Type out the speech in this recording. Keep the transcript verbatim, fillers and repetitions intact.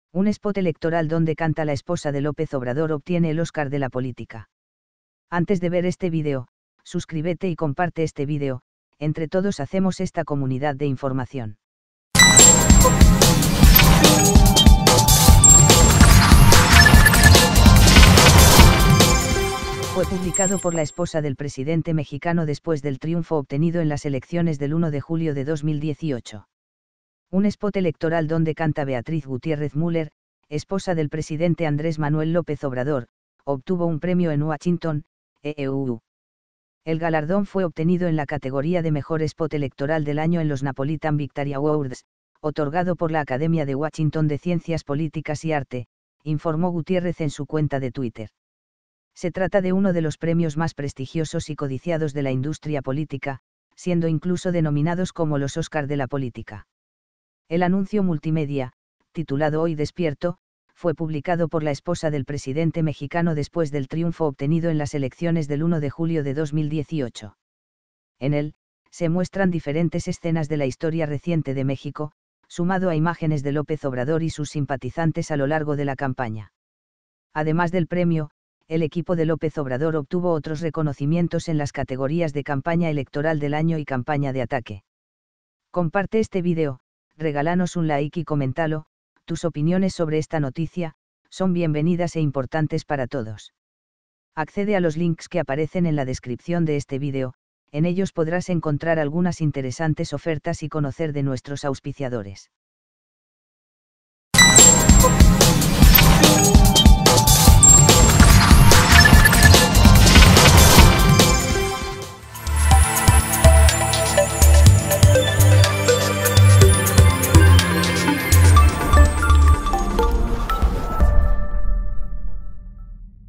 Un spot electoral donde canta la esposa de López Obrador obtiene el Oscar de la política. Antes de ver este vídeo, suscríbete y comparte este vídeo, entre todos hacemos esta comunidad de información. Fue publicado por la esposa del presidente mexicano después del triunfo obtenido en las elecciones del uno de julio de dos mil dieciocho. Un spot electoral donde canta Beatriz Gutiérrez Müller, esposa del presidente Andrés Manuel López Obrador, obtuvo un premio en Washington, E U. El galardón fue obtenido en la categoría de Mejor Spot Electoral del Año en los Napolitan Victory Awards, otorgado por la Academia de Washington de Ciencias Políticas y Arte, informó Gutiérrez en su cuenta de Twitter. Se trata de uno de los premios más prestigiosos y codiciados de la industria política, siendo incluso denominados como los Óscar de la política. El anuncio multimedia, titulado Hoy despierto, fue publicado por la esposa del presidente mexicano después del triunfo obtenido en las elecciones del uno de julio de dos mil dieciocho. En él, se muestran diferentes escenas de la historia reciente de México, sumado a imágenes de López Obrador y sus simpatizantes a lo largo de la campaña. Además del premio, el equipo de López Obrador obtuvo otros reconocimientos en las categorías de campaña electoral del año y campaña de ataque. Comparte este vídeo, regálanos un like y coméntalo. Tus opiniones sobre esta noticia son bienvenidas e importantes para todos. Accede a los links que aparecen en la descripción de este vídeo, en ellos podrás encontrar algunas interesantes ofertas y conocer de nuestros auspiciadores.